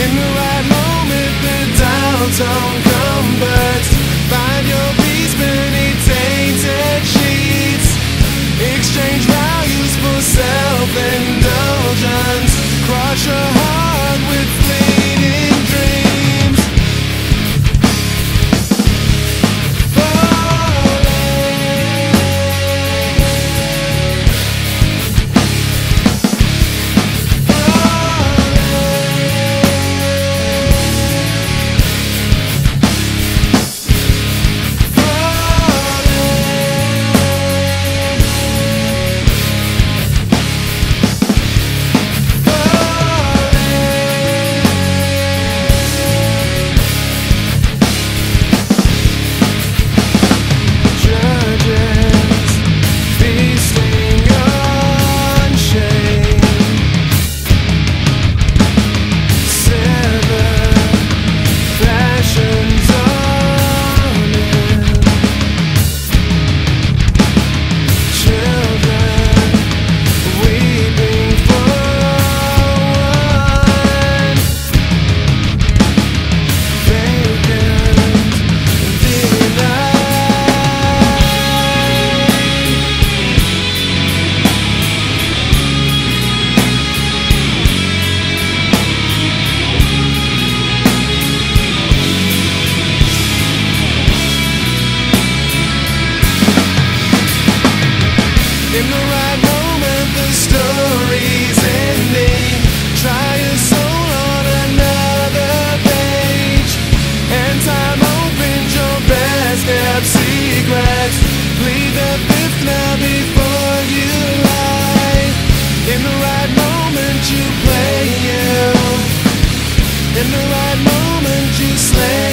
In the right moment, the downtown converts. Find your peace beneath tainted sheets. Exchange values for self-indulgence. Crush your heart with fleeting dreams. In the right moment, the story's ending. Try your soul on another page, and time opens your best kept secrets. Plead the fifth now before you lie. In the right moment, you play you. In the right moment, you slay.